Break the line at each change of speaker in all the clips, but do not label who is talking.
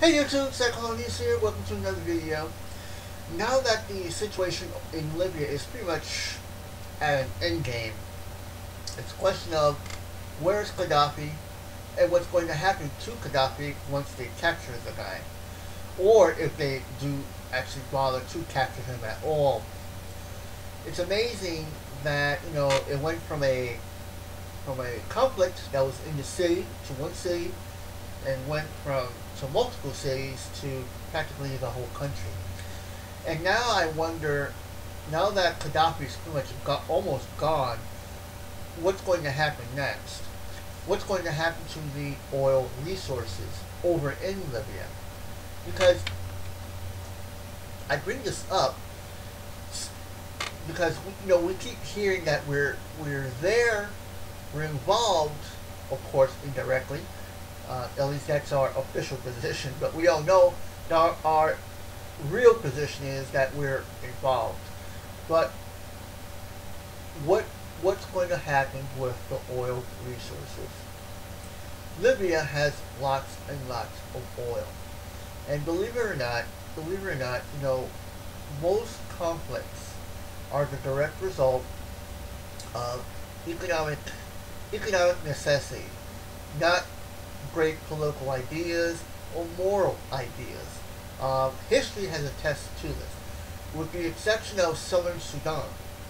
Hey YouTube, Psychologies here, welcome to another video. Now that the situation in Libya is pretty much at an end game, it's a question of where's Qadaffi and what's going to happen to Qadaffi once they capture the guy. Or if they do actually bother to capture him at all. It's amazing that, it went from a conflict that was in the city to one city and went to multiple cities to practically the whole country. And now I wonder, now that Qadaffi is pretty much almost gone, what's going to happen next? What's going to happen to the oil resources over in Libya? Because I bring this up because we keep hearing that we're there, we're involved, of course indirectly. At least that's our official position, but we all know that our real position is that we're involved. But what's going to happen with the oil resources? Libya has lots and lots of oil, and believe it or not, most conflicts are the direct result of economic necessity, not great political ideas or moral ideas. History has attested to this. With the exception of Southern Sudan,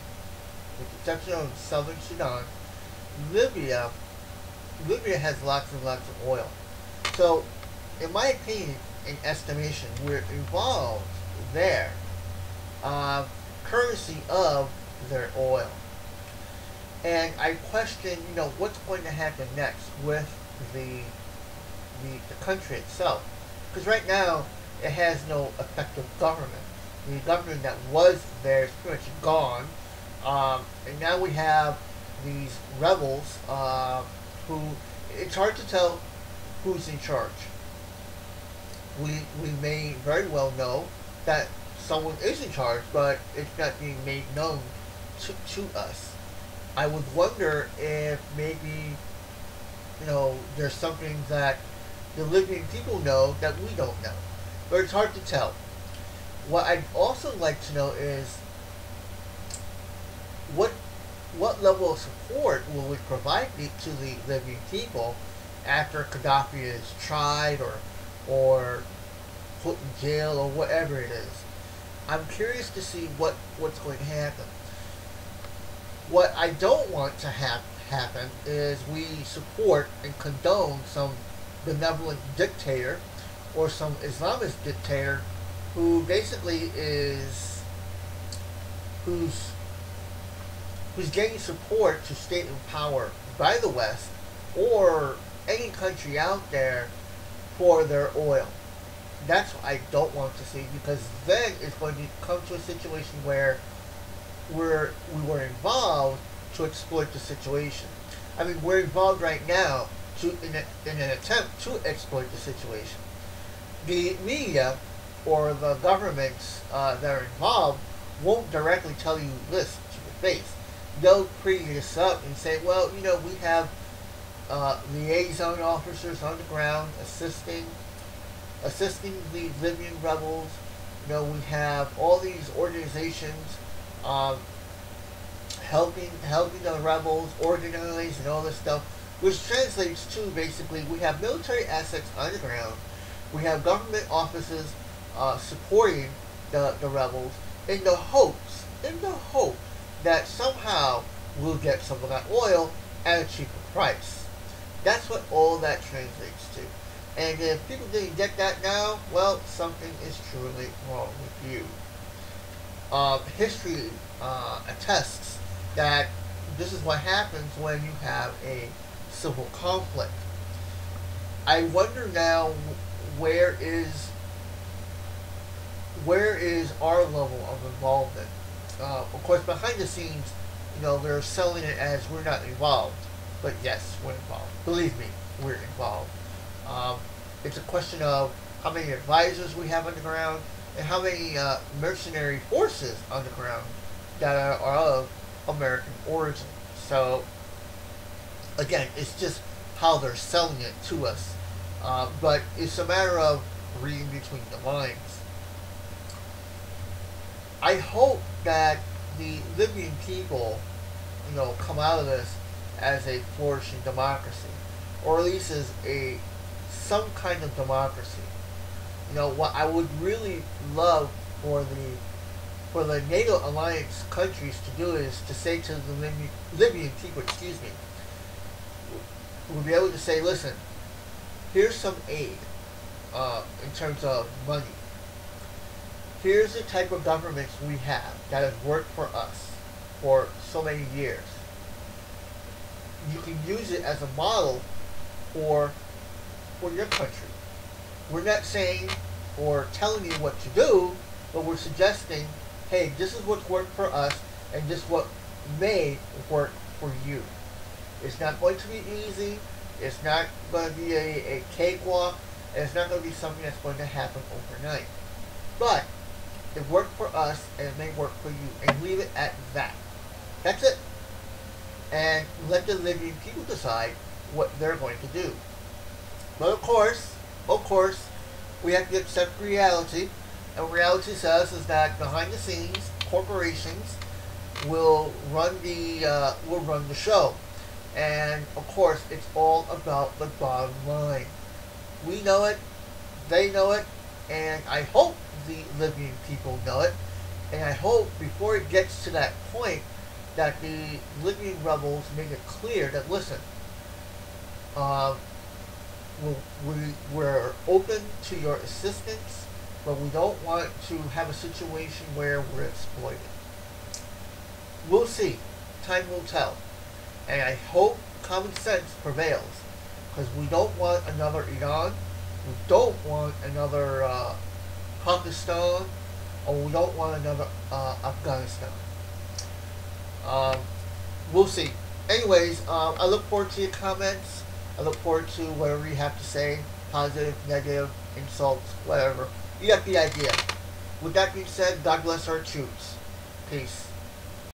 Libya has lots and lots of oil. So, in my opinion and estimation, we're involved there, courtesy of their oil. And I question, what's going to happen next with the country itself, because right now it has no effective government. The government that was there is pretty much gone, and now we have these rebels who it's hard to tell who's in charge. We may very well know that someone is in charge, but it's not being made known to us. I would wonder if maybe there's something that the Libyan people know that we don't know. But it's hard to tell. What I'd also like to know is what level of support will we provide to the Libyan people after Qadaffi is tried or put in jail or whatever it is. I'm curious to see what's going to happen. What I don't want to happen is we support and condone some benevolent dictator or some Islamist dictator who basically who's getting support to stay in power by the West or any country out there for their oil. That's what I don't want to see, because then it's going to come to a situation where we were involved to exploit the situation. I mean, we're involved right now in an attempt to exploit the situation. The media or the governments that are involved won't directly tell you this to your face. They'll create this up and say, well, we have liaison officers on the ground assisting the Libyan rebels. We have all these organizations helping the rebels organize and all this stuff, which translates to basically we have military assets on the ground, we have government offices supporting the rebels in the hope that somehow we'll get some of that oil at a cheaper price. That's what all that translates to. And if people didn't get that now, well, something is truly wrong with you. History attests that this is what happens when you have a civil conflict. I wonder now, where is our level of involvement? Of course, behind the scenes, they're selling it as we're not involved. But yes, we're involved. Believe me, we're involved. It's a question of how many advisors we have on the ground and how many mercenary forces on the ground that are of American origin. So, again, it's just how they're selling it to us. But it's a matter of reading between the lines. I hope that the Libyan people, come out of this as a flourishing democracy, or at least as some kind of democracy. What I would really love for the NATO alliance countries to do is to say to the Libyan people, we'll be able to say, listen, here's some aid in terms of money. Here's the type of governments we have that has worked for us for so many years. You can use it as a model for your country. We're not saying or telling you what to do, but we're suggesting, hey, this is what's worked for us, and this is what may work for you. It's not going to be easy. It's not going to be a cakewalk. And it's not going to be something that's going to happen overnight. But it worked for us, and it may work for you. And leave it at that. That's it. And let the Libyan people decide what they're going to do. But of course, we have to accept reality. And what reality says is that behind the scenes, corporations will run the show. And of course, it's all about the bottom line. We know it, they know it, and I hope the Libyan people know it. And I hope before it gets to that point that the Libyan rebels make it clear that, listen, we're open to your assistance, but we don't want to have a situation where we're exploited. We'll see. Time will tell. And I hope common sense prevails, because we don't want another Iran, we don't want another Pakistan, or we don't want another Afghanistan. We'll see. Anyways, I look forward to your comments. I look forward to whatever you have to say. Positive, negative, insults, whatever. You got the idea. With that being said, God bless our troops. Peace.